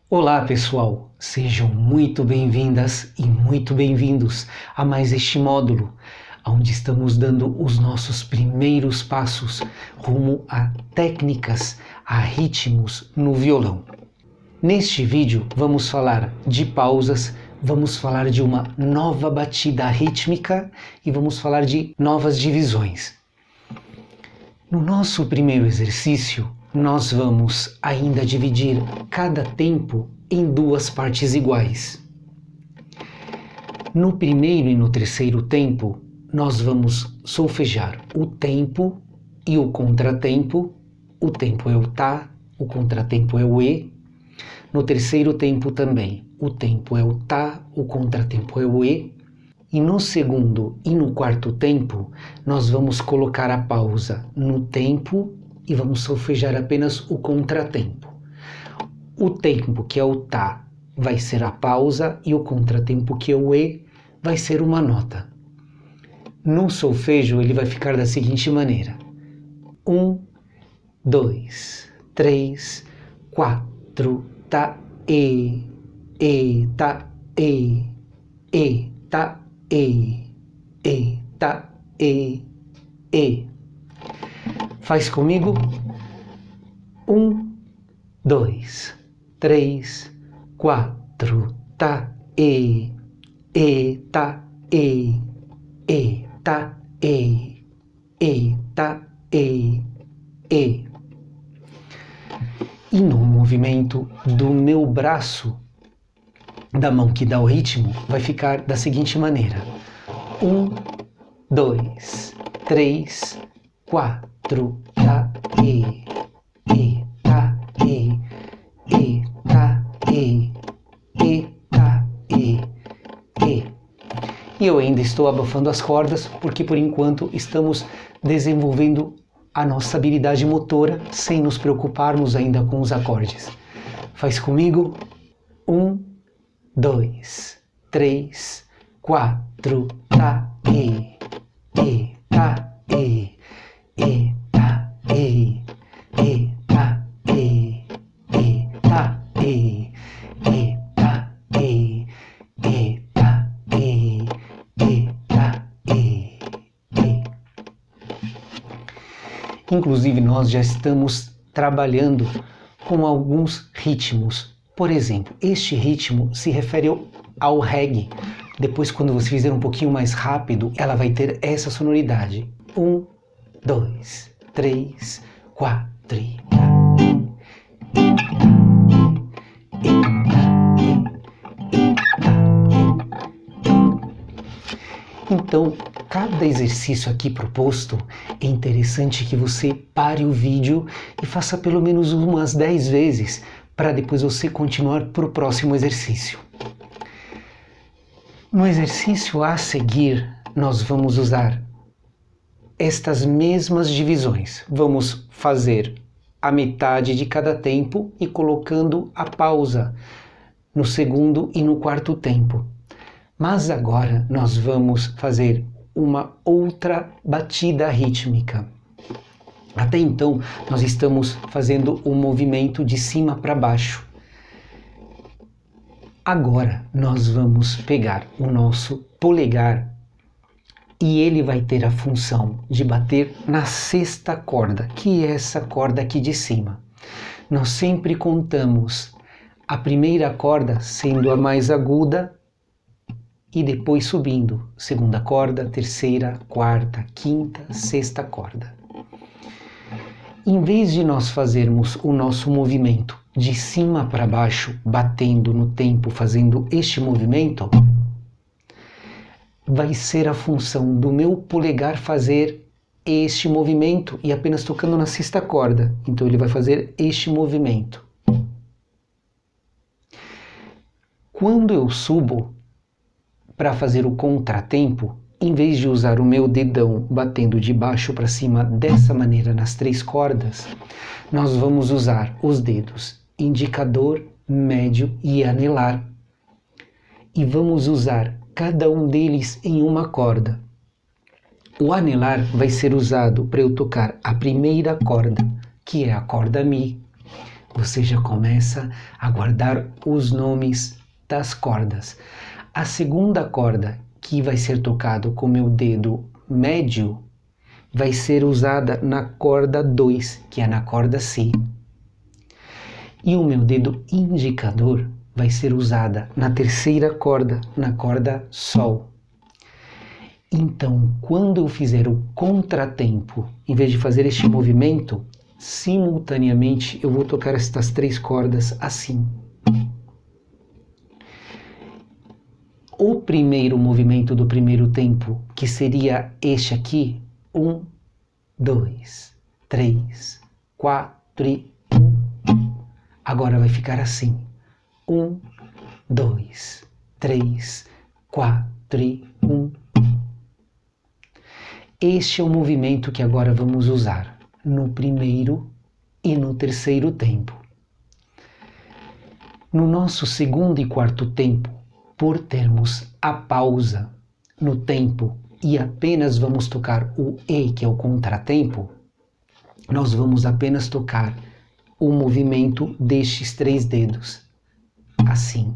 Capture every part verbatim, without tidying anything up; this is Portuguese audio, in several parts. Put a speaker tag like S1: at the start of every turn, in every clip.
S1: Olá pessoal, sejam muito bem-vindas e muito bem-vindos a mais este módulo, onde estamos dando os nossos primeiros passos rumo a técnicas, a ritmos no violão. Neste vídeo vamos falar de pausas, vamos falar de uma nova batida rítmica e vamos falar de novas divisões. No nosso primeiro exercício, nós vamos ainda dividir cada tempo em duas partes iguais. No primeiro e no terceiro tempo, nós vamos solfejar o tempo e o contratempo. O tempo é o Tá, o contratempo é o E. No terceiro tempo também, o tempo é o Tá, o contratempo é o E. E no segundo e no quarto tempo, nós vamos colocar a pausa no tempo e vamos solfejar apenas o contratempo. O tempo, que é o Tá, vai ser a pausa e o contratempo, que é o E, vai ser uma nota. No solfejo, ele vai ficar da seguinte maneira: um, dois, três, quatro, Tá, E, E, Tá, E, E, Tá, E, E, Tá, E, E. Faz comigo. Um, dois, três, quatro, Tá, E, E, Tá, E, E, Tá, E, E, Tá, E, E. E no movimento do meu braço, da mão que dá o ritmo, vai ficar da seguinte maneira: um, dois, três, quatro, Tá, E, E, Tá, E, E, Tá, E, E, Tá, E, E. E eu ainda estou abafando as cordas, porque por enquanto estamos desenvolvendo a nossa habilidade motora sem nos preocuparmos ainda com os acordes. Faz comigo. Um, dois, três, quatro, Tá, E, E, Tá, E, E, Tá, E, E, Tá, E, E, Tá, E, E, Tá, E, E, Tá, E, E, Tá, E, E. Inclusive nós já estamos trabalhando com alguns ritmos. Por exemplo, este ritmo se refere ao reggae. Depois, quando você fizer um pouquinho mais rápido, ela vai ter essa sonoridade. Um, dois, três, quatro. E, então, cada exercício aqui proposto, é interessante que você pare o vídeo e faça pelo menos umas dez vezes, para depois você continuar para o próximo exercício. No exercício a seguir, nós vamos usar estas mesmas divisões. Vamos fazer a metade de cada tempo e colocando a pausa no segundo e no quarto tempo. Mas agora nós vamos fazer uma outra batida rítmica. Até então, nós estamos fazendo o movimento de cima para baixo. Agora, nós vamos pegar o nosso polegar e ele vai ter a função de bater na sexta corda, que é essa corda aqui de cima. Nós sempre contamos a primeira corda sendo a mais aguda e depois subindo. Segunda corda, terceira, quarta, quinta, sexta corda. Em vez de nós fazermos o nosso movimento de cima para baixo, batendo no tempo, fazendo este movimento, vai ser a função do meu polegar fazer este movimento e apenas tocando na sexta corda. Então ele vai fazer este movimento. Quando eu subo para fazer o contratempo, em vez de usar o meu dedão batendo de baixo para cima dessa maneira nas três cordas, nós vamos usar os dedos indicador, médio e anelar. E vamos usar cada um deles em uma corda. O anelar vai ser usado para eu tocar a primeira corda, que é a corda Mi. você já começa a guardar os nomes das cordas. A segunda corda, que vai ser tocado com meu dedo médio, vai ser usada na corda dois, que é na corda Si. E o meu dedo indicador vai ser usada na terceira corda, na corda Sol. Então, quando eu fizer o contratempo, em vez de fazer este movimento, simultaneamente eu vou tocar estas três cordas assim. O primeiro movimento do primeiro tempo, que seria este aqui, um, dois, três, quatro e um. Agora vai ficar assim, um, dois, três, quatro e um. Este é o movimento que agora vamos usar no primeiro e no terceiro tempo. No nosso segundo e quarto tempo, por termos a pausa no tempo e apenas vamos tocar o E, que é o contratempo, nós vamos apenas tocar o movimento destes três dedos, assim.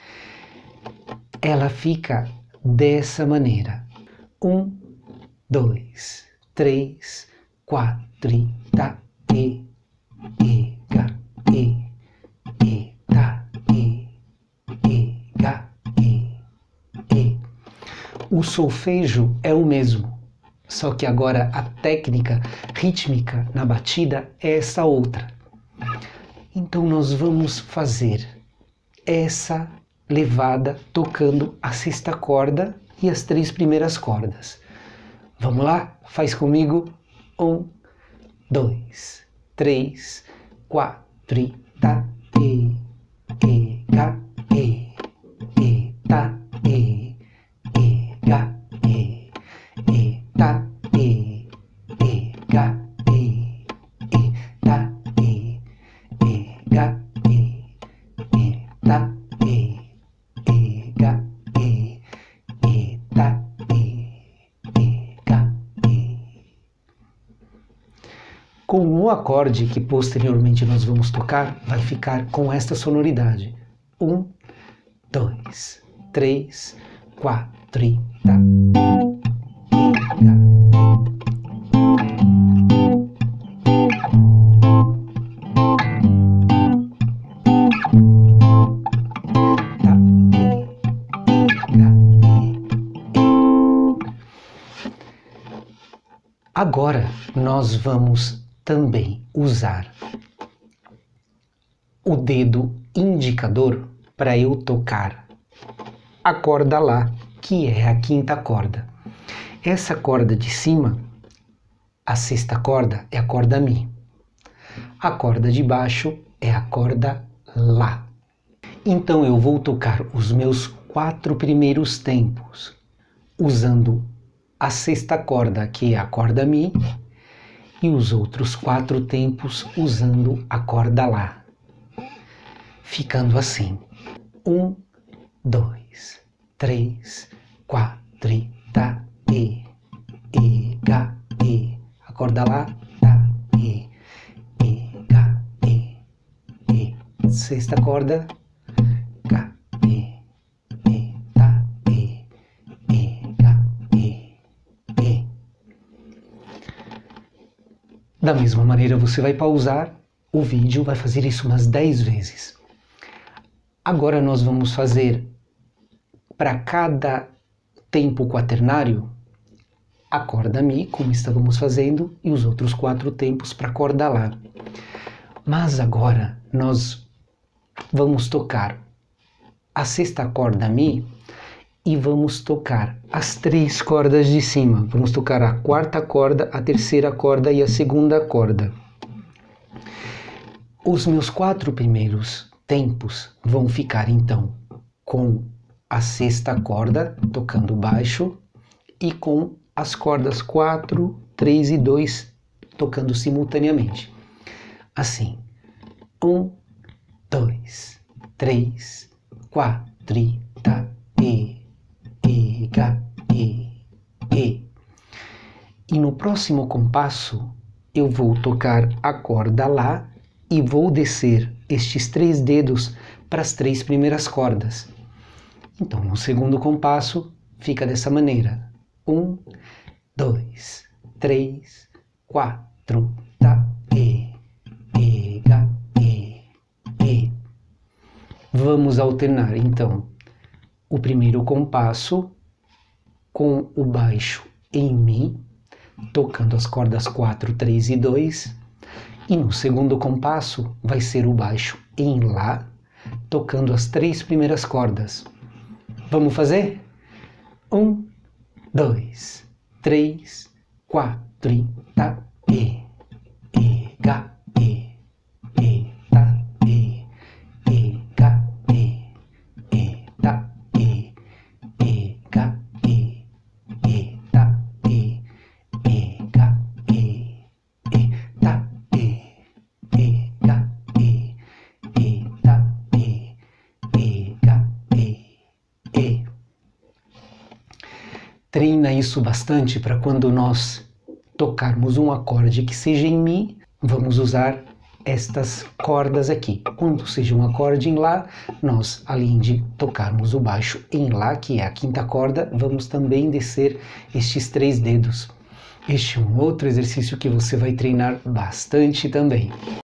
S1: Ela fica dessa maneira. Um, dois, três, quatro, e, tá, e, e, ga, e, e, tá, e, e, ga, e, e. O solfejo é o mesmo, só que agora a técnica rítmica na batida é essa outra. Então nós vamos fazer essa levada tocando a sexta corda e as três primeiras cordas. Vamos lá? Faz comigo. Um, dois, três, quatro, e, tá, e, e, ga, e, e, tá, e, e, ga, e, e, tá, e, e, ga, e, e, tá, e, e, ga, e, e, tá, e, e, ga, e, e, tá, e, ga, e. Com o acorde que posteriormente nós vamos tocar, vai ficar com esta sonoridade. Um, dois, três, quatro, e, tá, e, ga. Agora nós vamos também usar o dedo indicador para eu tocar a corda Lá, que é a quinta corda. Essa corda de cima, a sexta corda, é a corda Mi. A corda de baixo é a corda Lá. Então eu vou tocar os meus quatro primeiros tempos usando a sexta corda, que é a corda Mi, e os outros quatro tempos usando a corda Lá. Ficando assim. Um, dois, três, quatro, e, tá, e, e, ga, e. A corda Lá, tá, e, e, ga, e, e. Sexta corda, ga, e, e, tá, e, e, ga, e, e. Da mesma maneira, você vai pausar o vídeo, vai fazer isso umas dez vezes. Agora nós vamos fazer para cada tempo quaternário a corda Mi, como estávamos fazendo, e os outros quatro tempos para a corda Lá. Mas agora nós vamos tocar a sexta corda Mi e vamos tocar as três cordas de cima. Vamos tocar a quarta corda, a terceira corda e a segunda corda. Os meus quatro primeiros tempos vão ficar então com a sexta corda tocando baixo e com as cordas quatro, três e dois tocando simultaneamente. Assim, um, dois, três, quatro, e, tá, e, e, ga, e, e. E no próximo compasso eu vou tocar a corda Lá e vou descer estes três dedos para as três primeiras cordas. Então, no segundo compasso, fica dessa maneira. Um, dois, três, quatro, tá, e, e, ga, e, e. Vamos alternar, então, o primeiro compasso com o baixo em Mi, tocando as cordas quatro, três e dois. E no segundo compasso vai ser o baixo em Lá, tocando as três primeiras cordas. Vamos fazer? Um, dois, três, quatro, e, tá, e, e, ga, e, e, tá, e, e, ga, e, e, tá, e, e, ga, e, e, tá, e, e, ga, e, e, tá, e, e, ga, e, e, tá, e, e, ga, e, e. Treina isso bastante para quando nós tocarmos um acorde que seja em Mi, vamos usar estas cordas aqui. Quando seja um acorde em Lá, nós, além de tocarmos o baixo em Lá, que é a quinta corda, vamos também descer estes três dedos. Este é um outro exercício que você vai treinar bastante também.